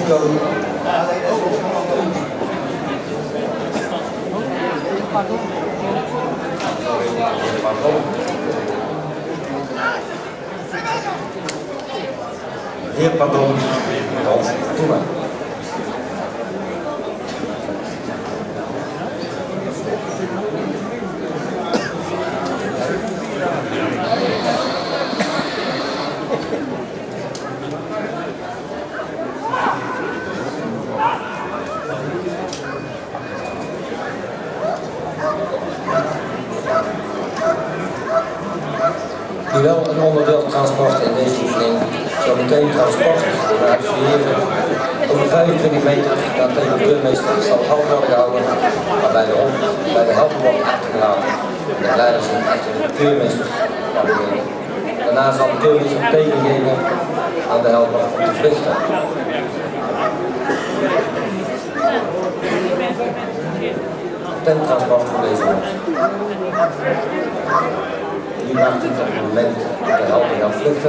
Nico. Heer Pardon, Hans Toema. Hoewel een onderdeel transport in deze oefening zo meteen transport naar het verheren over 25 meter dan tegen de keurmeester zal halt worden gehouden, waarbij de hond bij de helper wordt achtergelaten. De leider zich achter de keurmeester navigeren. Daarna zal de keurmeester een teken geven aan de helper om te vluchten. Tenttransport van deze hond. Nu maakt het op het moment dat de helper gaat vluchten.